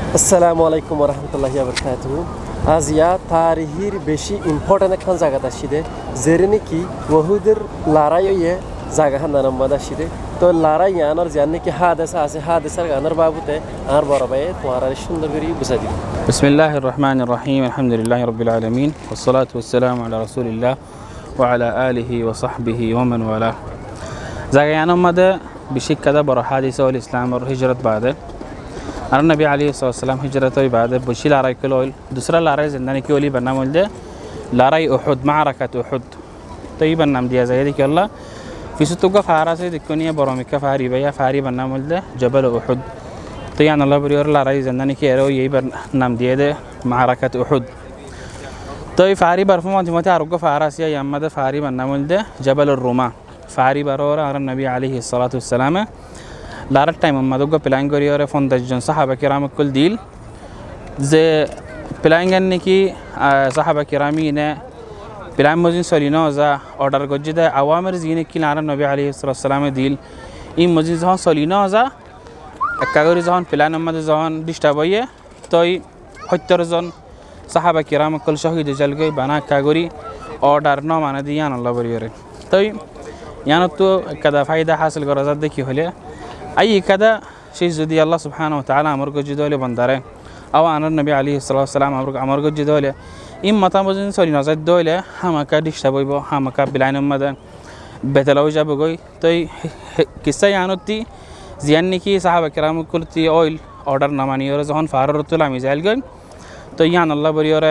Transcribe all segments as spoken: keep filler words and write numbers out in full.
আসসালামু আলাইকুম রহমতুল্লাহি বারাকাতুহু। আজ ইয়া তারিহির বেশি ইম্পর্টেন্ট একখান জায়গা আসিদে যেরে নাকি ওহুদের লড়াই ইয়ে জায়গাখান নাম্বাদ আসিদে। তো লড়াই ইয়ানোর যার নাকি হাদেসা আছে হাদেসার গানোর বাবুতে আর বড় ভাই তোমার সুন্দর করে বুঝাই দিব। বিসমিল্লাহির রহমানির রহিম, আলহামদুলিল্লাহি রাব্বিল আলামিন, ওয়াসসালাতু ওয়াসসালামু আলা রাসূলিল্লাহ ওয়া আলা আলিহি ওয়া সাহবিহি ওয়া মান ওয়ালা। জায়গা ইয়ানোর মধ্যে বেশি কাদা বড় হাদিস ওল ইসলাম और हिजरत बादे আর নবী আলাইহিস সালাম হিজরত ওই বাদে বশি লড়াই কল दूसरा লড়াই জিন্দানি কি ওলি বনাম বলদে লড়াই উহুদ মারাকাত উহুদ তই বনাম দিয়া যায় দেখি আল্লাহ ফিসুতুকা ফারাসে দেখনিয়া বরমিকা ফারি ভাইয়া ফারি বনাম বলদে জবল উহুদ তো ইয়ান আল্লাহ বরিয়র লড়াই জিন্দানি কি এর এই বনাম দিয়ে দে মারাকাত উহুদ তো এই ফারি বরফমা দিমতে আরগো ফারাসিয়া ইয়ামাদে ফারি বনাম বলদে জবল রুমা ফারি বরোরা আর নবী আলাইহিস সালাতু ওয়াসসালাম লারার টাইম মাদুগো প্ল্যান করি আর পঞ্চাশ জন সাহাবা কিরাম কুল দিল যে প্ল্যান নাকি সাহাবা কিরামি নে প্ল্যান মজিন সলিনো যা অর্ডার গজ্জি দে আওয়ামের জিনে কি নারা নবী আলাইহিস সালাম দিল ই মজিন যখন সলিনো যা একাগরি যখন প্ল্যান মধ্যে যখন ডিস্টার্ব হয়ে তই সত্তর জন সাহাবা কিরাম কুল শহীদ জলগে বানা কাগরি অর্ডার ন মানে দিয়ান আল্লাহ বরিয়রে তই ইয়ানত তো কাদা ফায়দা হাসিল করা যা দেখি হলে أي كذا شيء زدي الله سبحانه وتعالى أمر کو جدوله بنداره أو أن النبي عليه الصلاة والسلام أمر أمر کو جدوله إم متى بزين سوري نزد دوله هم كاديش تبوي بو هم كابلين مدة بتلاوي جاب بقول توي قصة يانوتي زيانني كي صحابة كرام كلتي أويل أوردر نماني يورا زهان فارر طلع ميزال قل تو يان الله بريورة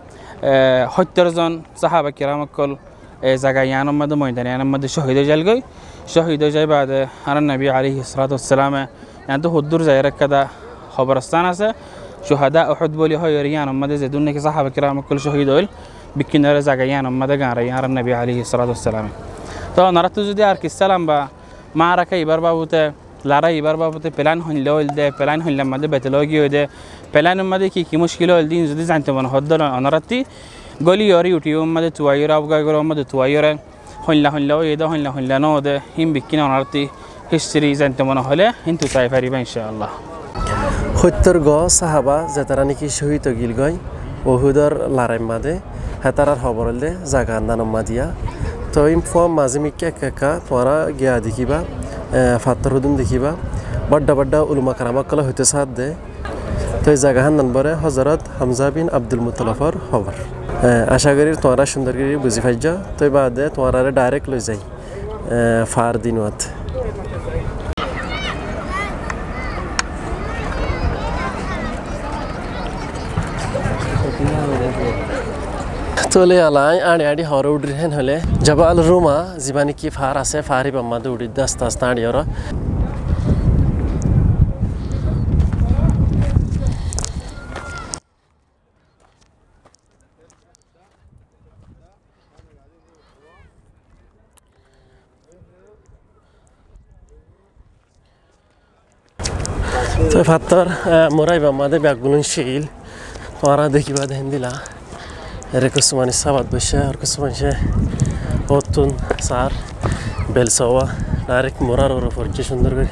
حتر زان صحابة كرام كل زعيان مدة ميدان يان مدة شهيد جالقي شهيد جاي بعد أنا النبي عليه الصلاة والسلام يعني تو حضور زيارة كذا خبرستان هسه شهداء أحد بولي هاي ريان مدة زدون كي صحابة كرام كل شهيد أول بكنار زعيان مدة جان ريان النبي عليه الصلاة والسلام تو نرتو زدي أرك السلام با معركة يبربا بوته لارا يبربا بوته بلان هن لول ده بلان هن لما ده بتلاقي وده بلان مدة كي كي مشكلة الدين زدي زانت من هذا نرتي قولي يوري وتيوم مدة تويرا أبغى يقول مدة تويرا هلا هلا ويدا هلا هلا نوده هم بكينا نرتي هيستوري زانت من هلا انتو تعرفين إن شاء الله. সত্তর গ সাহাবা যেতারা নাকি শহীদ গিল গই ওহুদর লড়াই মাদে হেতারার খবর হলে জায়গা আন্দানম মাদিয়া তো ইম ফর্ম মাঝে মিকে একা তোরা গিয়া দেখিবা ফাত্তর হুদুম দেখিবা বড্ডা বড্ডা উলমা কারামাকলা হইতে সাথ দে তো এই জায়গাহান নম্বরে হজরত হামজা বিন আব্দুল মুতলাফর খবর আশা করি তোমরা সুন্দর করে বুঝি পাইছ তো বাদে তোমরা ডাইরেক্ট লই যাই ফার দিনত চলে আলাই আড়ি আড়ি হর উড়ি হেন হলে জবাল রুমা জীবানি কি ফার আছে ফারি বাম্মাদে উড়ি আস্তে আস্তে আড়ি ওরা তো ফাত্তর মোরাই বাম্মাদে ব্যাগগুলো শিল তোরা দেখিবা দেন দিলা এরে কুসুমানি সাবাত বসে আর কুসুমানি অতুন সার বেলসাওয়া ডাইরেক্ট মোরার ওর উপর কি সুন্দর করে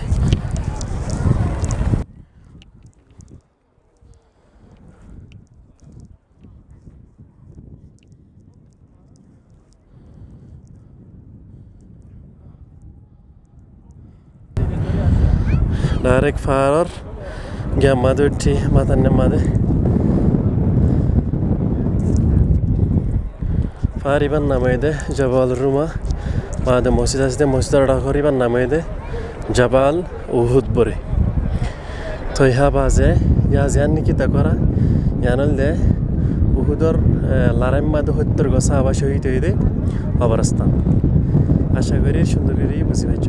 डायरेक्ट फार गया मादे उठी माता ने मादे फारी बन नामे दे जबाल रूमा मादे मस्जिद आसते मस्जिद डाकरी बन नामे दे जबाल उहुद बरे तो यहाँ बाजे यहाँ जान निकी तकरा यानल दे उहुदर लाराम मादे हत्तर गो साहाबा शहीद हई दे खबरस्तान आशा करी सुंदर करी बुझी पाइछ।